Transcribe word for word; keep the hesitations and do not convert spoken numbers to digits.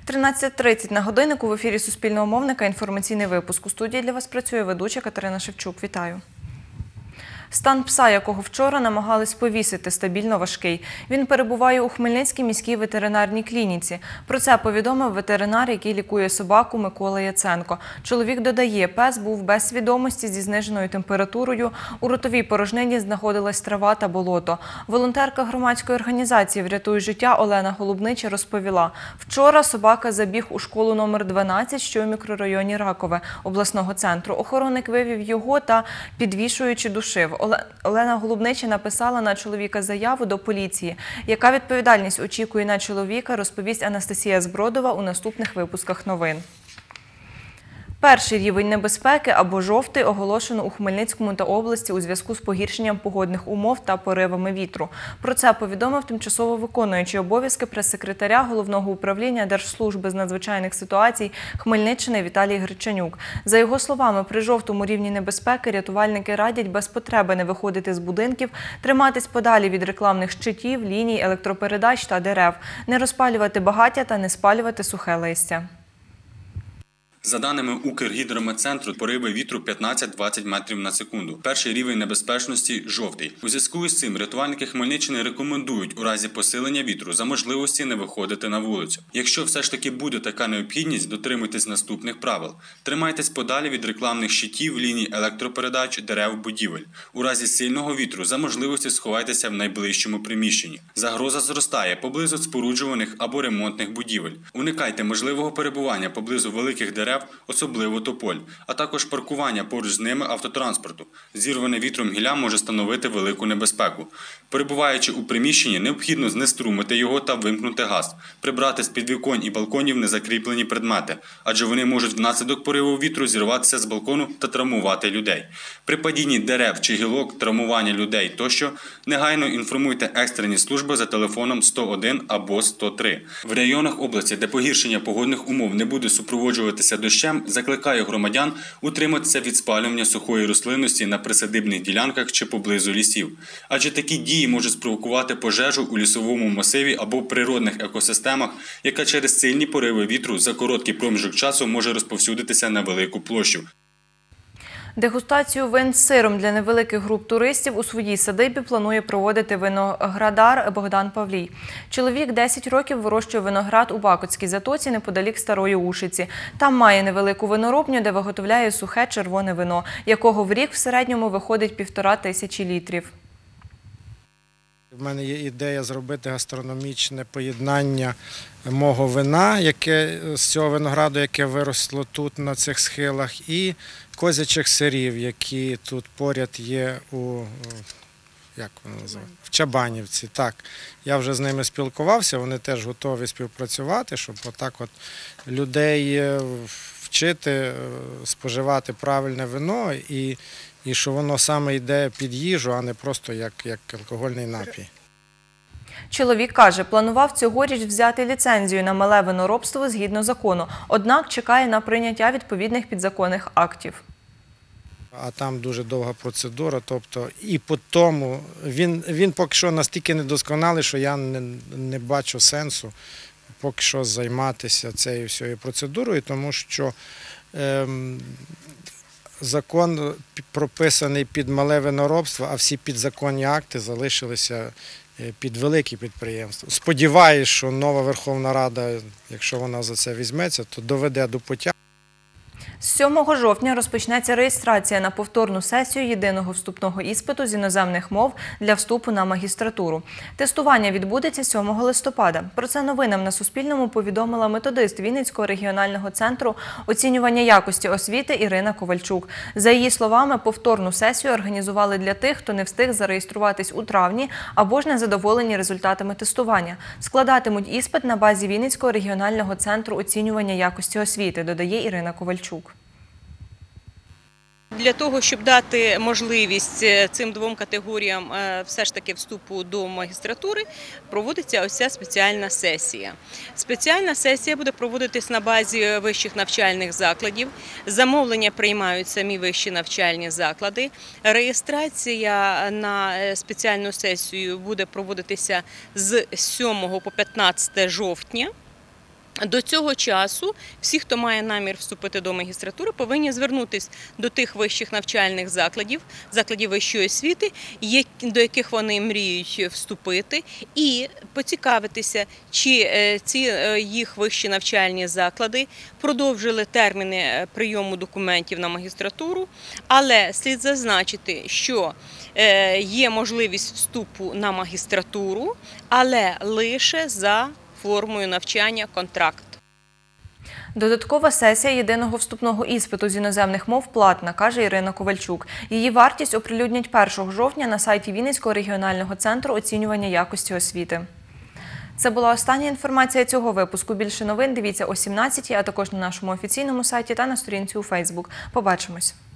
тринадцята тридцять на годиннику в ефірі Суспільного мовника інформаційний випуск. У студії для вас працює ведуча Катерина Шевчук. Вітаю. Стан пса, якого вчора намагались повісити, стабільно важкий. Він перебуває у Хмельницькій міській ветеринарній клініці. Про це повідомив ветеринар, який лікує собаку, Микола Яценко. Чоловік додає, пес був без свідомості зі зниженою температурою. У ротовій порожнині знаходилась трава та болото. Волонтерка громадської організації «Врятуй життя» Олена Голубнича розповіла. Вчора собака забіг у школу номер дванадцять, що у мікрорайоні Ракове обласного центру. Охоронник вивів його та, підвішуючи, душив. Олена Голубнича написала на чоловіка заяву до поліції. Яка відповідальність очікує на чоловіка, розповість Анастасія Збродова у наступних випусках новин. Перший рівень небезпеки або жовтий оголошено у Хмельницькому та області у зв'язку з погіршенням погодних умов та поривами вітру. Про це повідомив тимчасово виконуючий обов'язки прес-секретаря Головного управління Держслужби з надзвичайних ситуацій Хмельниччини Віталій Гречанюк. За його словами, при жовтому рівні небезпеки рятувальники радять без потреби не виходити з будинків, триматись подалі від рекламних щитів, ліній, електропередач та дерев, не розпалювати багаття та не спалювати сухе листя. За даними Укргідрометцентру, пориви вітру п'ятнадцять-двадцять метрів на секунду. Перший рівень небезпечності – жовтий. У зв'язку із цим рятувальники Хмельниччини рекомендують у разі посилення вітру за можливості не виходити на вулицю. Якщо все ж таки буде така необхідність, дотримуйтесь наступних правил. Тримайтесь подалі від рекламних щитів, ліній електропередач, дерев, будівель. У разі сильного вітру за можливості сховайтеся в найближчому приміщенні. Загроза зростає поблизу споруджуваних або ремонтних будівель. Уникайте можливого перебування поблизу великих дерев, особливо тополь, а також паркування поруч з ними автотранспорту. Зірване вітром гілля може становити велику небезпеку. Перебуваючи у приміщенні, необхідно знеструмити його та вимкнути газ. Прибрати з підвіконь і балконів незакріплені предмети, адже вони можуть внаслідок пориву вітру зірватися з балкону та травмувати людей. При падінні дерев чи гілок, травмування людей тощо, негайно інформуйте екстрені служби за телефоном сто один або сто три. В районах області, де погіршення погодних умов не буде супроводжуватися дощем, закликає громадян утриматися від спалювання сухої рослинності на присадибних ділянках чи поблизу лісів. Адже такі дії можуть спровокувати пожежу у лісовому масиві або в природних екосистемах, яка через сильні пориви вітру за короткий проміжок часу може розповсюдитися на велику площу. Дегустацію вин з сиром для невеликих груп туристів у своїй садибі планує проводити виноградар Богдан Павлій. Чоловік десять років вирощує виноград у Бакотській затоці неподалік Старої Ушиці. Там має невелику виноробню, де виготовляє сухе червоне вино, якого в рік в середньому виходить півтора тисячі літрів. В мене є ідея зробити гастрономічне поєднання мого вина, яке, з цього винограду, яке виросло тут на цих схилах, і козячих сирів, які тут поряд є у, як воно називається, в Чабанівці. Так, я вже з ними спілкувався, вони теж готові співпрацювати, щоб отак от людей вчити споживати правильне вино і І що воно саме йде під їжу, а не просто як, як алкогольний напій. Чоловік каже, планував цьогоріч взяти ліцензію на мале виноробство згідно закону, однак чекає на прийняття відповідних підзаконних актів. А там дуже довга процедура, тобто і по тому, він, він поки що настільки недосконалий, що я не, не бачу сенсу поки що займатися цією всією процедурою, тому що ем, закон прописаний під мале виноробство, а всі підзаконні акти залишилися під великі підприємства. Сподіваюсь, що нова Верховна Рада, якщо вона за це візьметься, то доведе до пуття. З сьомого жовтня розпочнеться реєстрація на повторну сесію єдиного вступного іспиту з іноземних мов для вступу на магістратуру. Тестування відбудеться сьомого листопада. Про це новинам на Суспільному повідомила методист Вінницького регіонального центру оцінювання якості освіти Ірина Ковальчук. За її словами, повторну сесію організували для тих, хто не встиг зареєструватись у травні або ж не задоволені результатами тестування. Складатимуть іспит на базі Вінницького регіонального центру оцінювання якості освіти, додає Ірина Ковальчук. Для того, щоб дати можливість цим двом категоріям все ж таки вступу до магістратури, проводиться ось ця спеціальна сесія. Спеціальна сесія буде проводитись на базі вищих навчальних закладів. Замовлення приймають самі вищі навчальні заклади. Реєстрація на спеціальну сесію буде проводитися з сьомого по п'ятнадцяте жовтня. До цього часу всі, хто має намір вступити до магістратури, повинні звернутися до тих вищих навчальних закладів, закладів вищої освіти, до яких вони мріють вступити, і поцікавитися, чи ці їх вищі навчальні заклади продовжили терміни прийому документів на магістратуру, але слід зазначити, що є можливість вступу на магістратуру, але лише за формою навчання контракт. Додаткова сесія єдиного вступного іспиту з іноземних мов платна, каже Ірина Ковальчук. Її вартість оприлюднять першого жовтня на сайті Вінницького регіонального центру оцінювання якості освіти. Це була остання інформація цього випуску. Більше новин дивіться о сімнадцятій, а також на нашому офіційному сайті та на сторінці у Фейсбук. Побачимось!